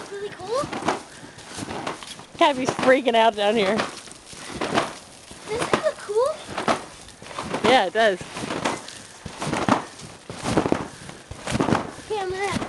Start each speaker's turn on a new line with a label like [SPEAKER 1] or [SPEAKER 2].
[SPEAKER 1] really cool?
[SPEAKER 2] Gabby's freaking out down here.
[SPEAKER 1] Does it look cool?
[SPEAKER 2] Yeah, it does.
[SPEAKER 1] Okay, I'm gonna